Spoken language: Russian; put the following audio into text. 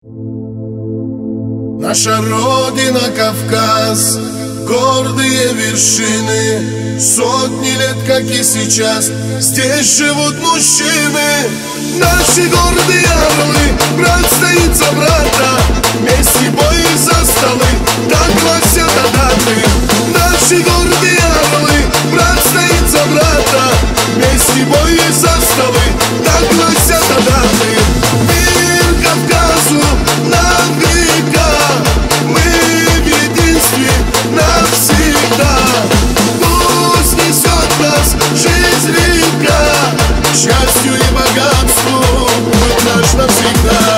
Наша Родина Кавказ, гордые вершины, сотни лет, как и сейчас, здесь живут мужчины. Наши гордые орлы, брат стоит за брата, вместе бой за столы, так гласят даты. Наши гордые орлы, брат стоит за брата, вместе бой за столы, так гласят даты. Мир Кавказу на века, мы в единстве навсегда. Пусть несет нас жизнь река, счастью и богатству путь наш навсегда.